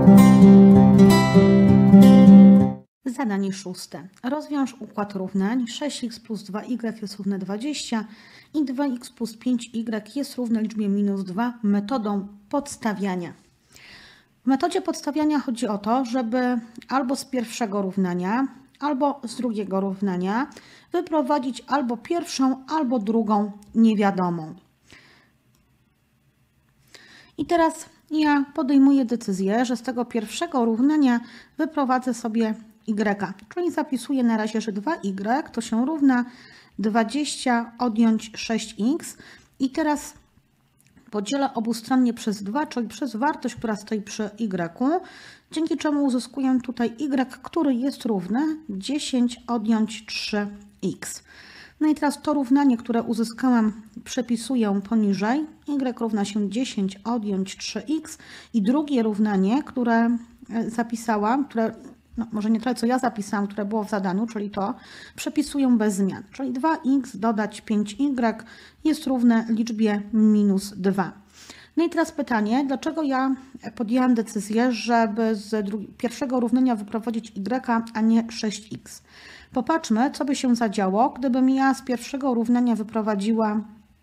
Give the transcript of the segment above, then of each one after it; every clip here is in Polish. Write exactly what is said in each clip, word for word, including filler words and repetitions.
Zadanie szóste. Rozwiąż układ równań sześć x plus dwa y jest równe dwadzieścia i dwa x plus pięć y jest równe liczbie minus dwa metodą podstawiania. W metodzie podstawiania chodzi o to, żeby albo z pierwszego równania, albo z drugiego równania wyprowadzić albo pierwszą, albo drugą niewiadomą. I teraz ja podejmuję decyzję, że z tego pierwszego równania wyprowadzę sobie y, czyli zapisuję na razie, że dwa y to się równa dwadzieścia odjąć sześć x i teraz podzielę obustronnie przez dwa, czyli przez wartość, która stoi przy y, dzięki czemu uzyskuję tutaj y, który jest równy dziesięć odjąć trzy x. No i teraz to równanie, które uzyskałam, przepisuję poniżej. Y równa się dziesięć odjąć trzy x i drugie równanie, które zapisałam, które no może nie tyle co ja zapisałam, które było w zadaniu, czyli to, przepisuję bez zmian. Czyli dwa x dodać pięć y jest równe liczbie minus dwa. No i teraz pytanie, dlaczego ja podjęłam decyzję, żeby z pierwszego równania wyprowadzić y, a nie sześć x. Popatrzmy, co by się zadziało, gdybym ja z pierwszego równania wyprowadziła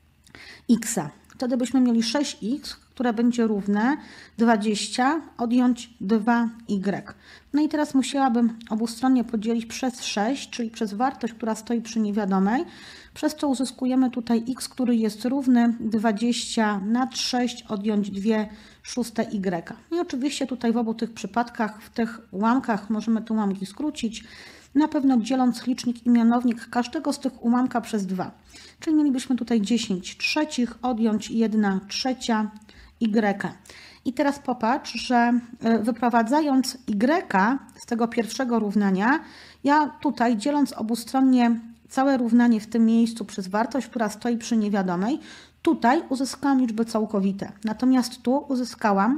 x. Wtedy byśmy mieli sześć x, które będzie równe dwadzieścia odjąć dwa y. No i teraz musiałabym obustronnie podzielić przez sześć, czyli przez wartość, która stoi przy niewiadomej. Przez to uzyskujemy tutaj x, który jest równy dwadzieścia nad sześć odjąć dwie szóste y. I oczywiście tutaj w obu tych przypadkach, w tych ułamkach możemy te ułamki skrócić. Na pewno dzieląc licznik i mianownik każdego z tych ułamka przez dwa. Czyli mielibyśmy tutaj dziesięć trzecich odjąć jedna trzecia y. I teraz popatrz, że wyprowadzając y z tego pierwszego równania, ja tutaj dzieląc obustronnie całe równanie w tym miejscu przez wartość, która stoi przy niewiadomej, tutaj uzyskałam liczby całkowite. Natomiast tu uzyskałam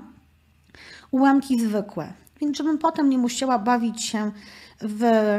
ułamki zwykłe. Więc żebym potem nie musiała bawić się w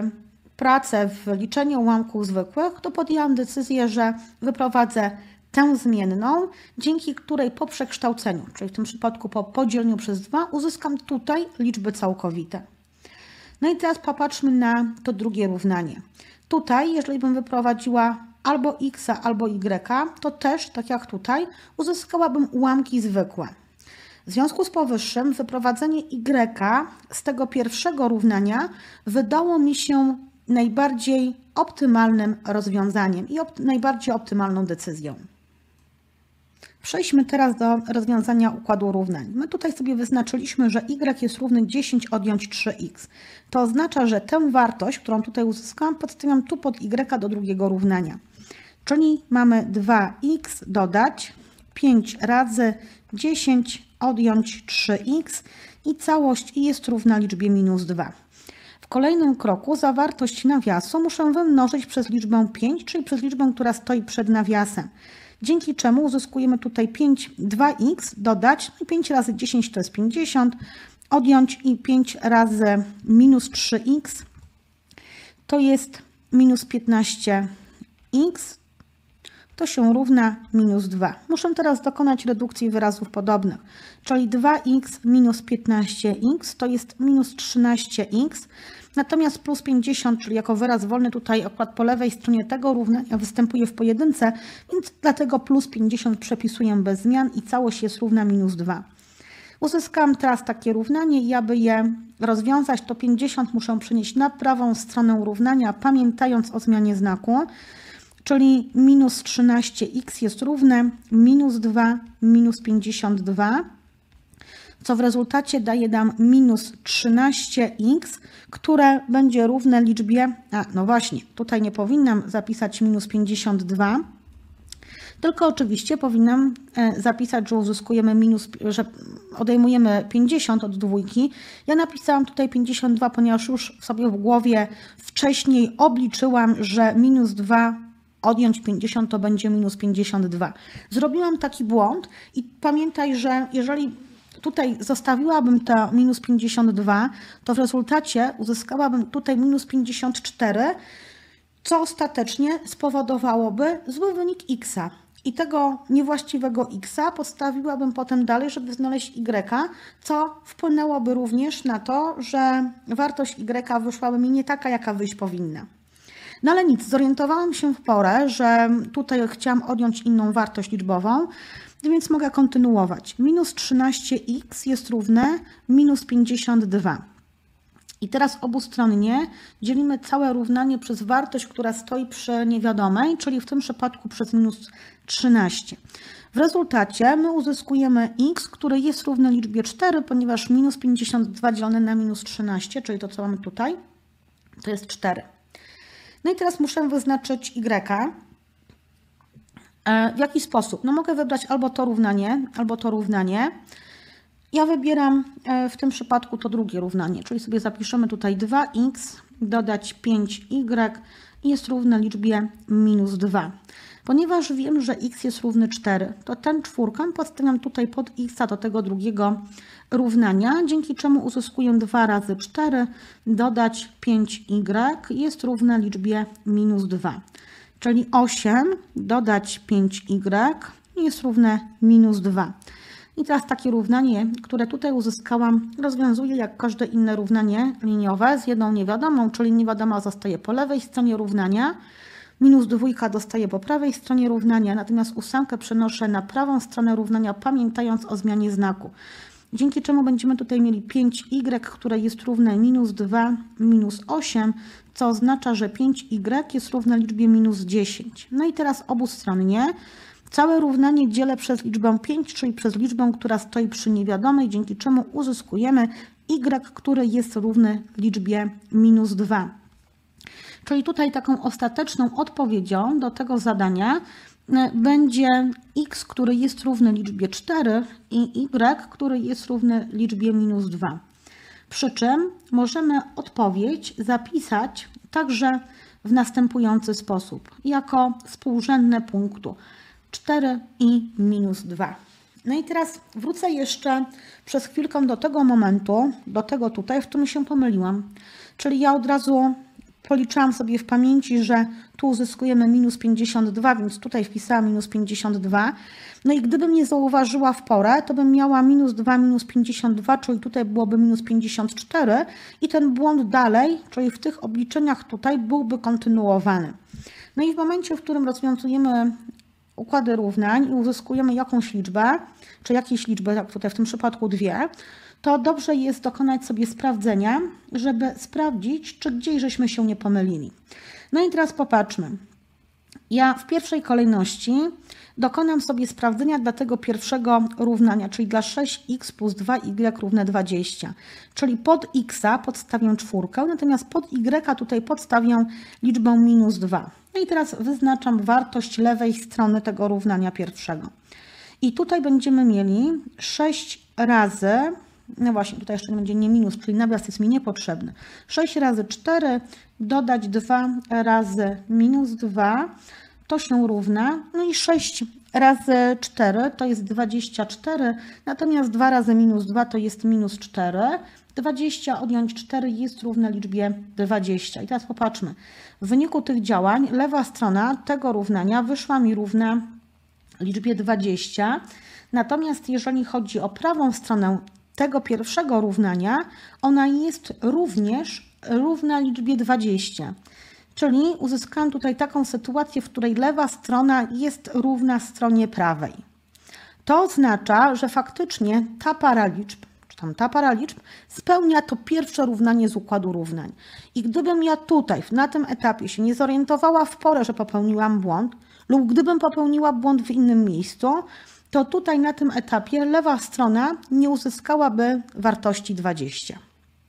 pracę, w liczenie ułamków zwykłych, to podjęłam decyzję, że wyprowadzę tę zmienną, dzięki której po przekształceniu, czyli w tym przypadku po podzieleniu przez dwa, uzyskam tutaj liczby całkowite. No i teraz popatrzmy na to drugie równanie. Tutaj, jeżeli bym wyprowadziła albo x, albo y, to też, tak jak tutaj, uzyskałabym ułamki zwykłe. W związku z powyższym wyprowadzenie y z tego pierwszego równania wydało mi się najbardziej optymalnym rozwiązaniem i op najbardziej optymalną decyzją. Przejdźmy teraz do rozwiązania układu równań. My tutaj sobie wyznaczyliśmy, że y jest równy dziesięć odjąć trzy x. To oznacza, że tę wartość, którą tutaj uzyskałam, podstawiam tu pod y do drugiego równania. Czyli mamy dwa x dodać pięć razy dziesięć odjąć trzy x i całość jest równa liczbie minus dwa. W kolejnym kroku zawartość nawiasu muszę wymnożyć przez liczbę pięć, czyli przez liczbę, która stoi przed nawiasem. Dzięki czemu uzyskujemy tutaj pięć, dwa x dodać, no i pięć razy dziesięć to jest pięćdziesiąt, odjąć i pięć razy minus trzy x to jest minus piętnaście x, to się równa minus dwa. Muszę teraz dokonać redukcji wyrazów podobnych, czyli dwa x minus piętnaście x to jest minus trzynaście x, natomiast plus pięćdziesiąt, czyli jako wyraz wolny tutaj akurat po lewej stronie tego równania występuje w pojedynce, więc dlatego plus pięćdziesiąt przepisuję bez zmian i całość jest równa minus dwa. Uzyskałam teraz takie równanie i aby je rozwiązać, to pięćdziesiąt muszę przenieść na prawą stronę równania, pamiętając o zmianie znaku. Czyli minus trzynaście x jest równe minus dwa minus pięćdziesiąt dwa, co w rezultacie daje nam minus trzynaście x, które będzie równe liczbie, a no właśnie, tutaj nie powinnam zapisać minus pięćdziesiąt dwa, tylko oczywiście powinnam zapisać, że uzyskujemy minus, że odejmujemy pięćdziesiąt od dwójki. Ja napisałam tutaj pięćdziesiąt dwa, ponieważ już sobie w głowie wcześniej obliczyłam, że minus dwa odjąć pięćdziesiąt to będzie minus pięćdziesiąt dwa. Zrobiłam taki błąd i pamiętaj, że jeżeli tutaj zostawiłabym to minus pięćdziesiąt dwa, to w rezultacie uzyskałabym tutaj minus pięćdziesiąt cztery, co ostatecznie spowodowałoby zły wynik x. i tego niewłaściwego x podstawiłabym potem dalej, żeby znaleźć y, co wpłynęłoby również na to, że wartość y wyszłaby mi nie taka, jaka wyjść powinna. No ale nic, zorientowałam się w porę, że tutaj chciałam odjąć inną wartość liczbową, więc mogę kontynuować. Minus trzynaście x jest równe minus pięćdziesiąt dwa. I teraz obustronnie dzielimy całe równanie przez wartość, która stoi przy niewiadomej, czyli w tym przypadku przez minus trzynaście. W rezultacie my uzyskujemy x, który jest równy liczbie cztery, ponieważ minus pięćdziesiąt dwa dzielone na minus trzynaście, czyli to, co mamy tutaj, to jest cztery. No i teraz muszę wyznaczyć y. W jaki sposób? No mogę wybrać albo to równanie, albo to równanie. Ja wybieram w tym przypadku to drugie równanie, czyli sobie zapiszemy tutaj dwa x dodać pięć y jest równe liczbie minus dwa. Ponieważ wiem, że x jest równy cztery, to ten czwórkę podstawiam tutaj pod x do tego drugiego równania, dzięki czemu uzyskuję dwa razy cztery dodać pięć y jest równe liczbie minus dwa. Czyli osiem dodać pięć y jest równe minus dwa. I teraz takie równanie, które tutaj uzyskałam, rozwiązuję jak każde inne równanie liniowe z jedną niewiadomą, czyli niewiadoma zostaje po lewej stronie równania, minus dwójka dostaję po prawej stronie równania, natomiast ósemkę przenoszę na prawą stronę równania, pamiętając o zmianie znaku. Dzięki czemu będziemy tutaj mieli pięć y, które jest równe minus dwa minus osiem, co oznacza, że pięć y jest równe liczbie minus dziesięć. No i teraz obustronnie całe równanie dzielę przez liczbę pięć, czyli przez liczbę, która stoi przy niewiadomej, dzięki czemu uzyskujemy y, który jest równy liczbie minus dwa. Czyli tutaj taką ostateczną odpowiedzią do tego zadania będzie x, który jest równy liczbie cztery i y, który jest równy liczbie minus dwa. Przy czym możemy odpowiedź zapisać także w następujący sposób, jako współrzędne punktu cztery i minus dwa. No i teraz wrócę jeszcze przez chwilkę do tego momentu, do tego tutaj, w którym się pomyliłam. Czyli ja od razu policzyłam sobie w pamięci, że tu uzyskujemy minus pięćdziesiąt dwa, więc tutaj wpisałam minus pięćdziesiąt dwa. No i gdybym nie zauważyła w porę, to bym miała minus dwa minus pięćdziesiąt dwa, czyli tutaj byłoby minus pięćdziesiąt cztery i ten błąd dalej, czyli w tych obliczeniach tutaj byłby kontynuowany. No i w momencie, w którym rozwiązujemy układy równań i uzyskujemy jakąś liczbę, czy jakieś liczby, jak tutaj w tym przypadku dwie, to dobrze jest dokonać sobie sprawdzenia, żeby sprawdzić, czy gdzieś żeśmy się nie pomylili. No i teraz popatrzmy. Ja w pierwszej kolejności dokonam sobie sprawdzenia dla tego pierwszego równania, czyli dla sześć x plus dwa y równe dwadzieścia. Czyli pod x podstawię czwórkę, natomiast pod y tutaj podstawię liczbę minus dwa. No i teraz wyznaczam wartość lewej strony tego równania pierwszego. I tutaj będziemy mieli sześć razy, no właśnie, tutaj jeszcze będzie nie minus, czyli nawias jest mi niepotrzebny. sześć razy cztery dodać dwa razy minus dwa to się równa, no i sześć razy cztery to jest dwadzieścia cztery, natomiast dwa razy minus dwa to jest minus cztery. dwadzieścia odjąć cztery jest równe liczbie dwadzieścia. I teraz popatrzmy. W wyniku tych działań lewa strona tego równania wyszła mi równa liczbie dwadzieścia. Natomiast jeżeli chodzi o prawą stronę tego pierwszego równania, ona jest również równa liczbie dwadzieścia. Czyli uzyskałam tutaj taką sytuację, w której lewa strona jest równa stronie prawej. To oznacza, że faktycznie ta para liczb, czy tam ta para liczb spełnia to pierwsze równanie z układu równań. I gdybym ja tutaj, na tym etapie się nie zorientowała w porę, że popełniłam błąd, lub gdybym popełniła błąd w innym miejscu, to tutaj na tym etapie lewa strona nie uzyskałaby wartości dwadzieścia.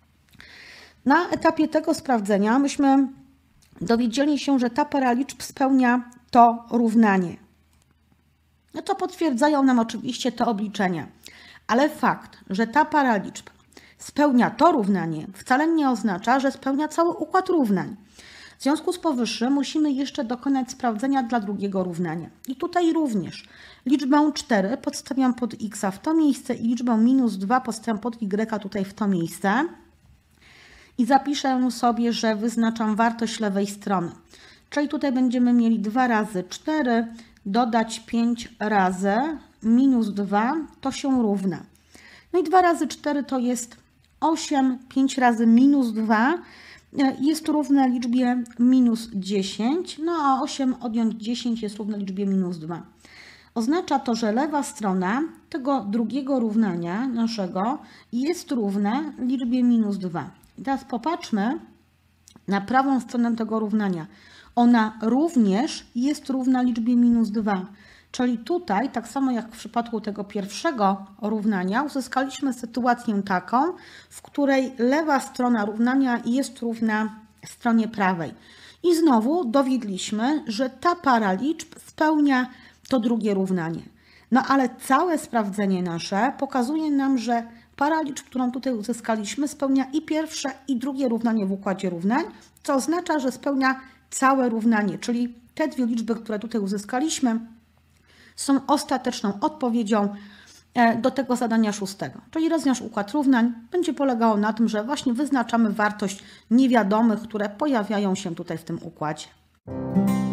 Na etapie tego sprawdzenia myśmy dowiedzieli się, że ta para liczb spełnia to równanie. No to potwierdzają nam oczywiście te obliczenia. Ale fakt, że ta para liczb spełnia to równanie, wcale nie oznacza, że spełnia cały układ równań. W związku z powyższym musimy jeszcze dokonać sprawdzenia dla drugiego równania. I tutaj również liczbę cztery podstawiam pod x w to miejsce i liczbę minus dwa podstawiam pod y tutaj w to miejsce. I zapiszę sobie, że wyznaczam wartość lewej strony. Czyli tutaj będziemy mieli dwa razy cztery dodać pięć razy minus dwa to się równa. No i dwa razy cztery to jest osiem, pięć razy minus dwa jest równe liczbie minus dziesięć, no a osiem odjąć dziesięć jest równe liczbie minus dwa. Oznacza to, że lewa strona tego drugiego równania naszego jest równa liczbie minus dwa. I teraz popatrzmy na prawą stronę tego równania. Ona również jest równa liczbie minus dwa. Czyli tutaj, tak samo jak w przypadku tego pierwszego równania, uzyskaliśmy sytuację taką, w której lewa strona równania jest równa stronie prawej. I znowu dowiedliśmy, że ta para liczb spełnia to drugie równanie. No ale całe sprawdzenie nasze pokazuje nam, że para liczb, którą tutaj uzyskaliśmy, spełnia i pierwsze, i drugie równanie w układzie równań, co oznacza, że spełnia całe równanie, czyli te dwie liczby, które tutaj uzyskaliśmy, są ostateczną odpowiedzią do tego zadania szóstego. Czyli rozwiąż układ równań będzie polegało na tym, że właśnie wyznaczamy wartość niewiadomych, które pojawiają się tutaj w tym układzie.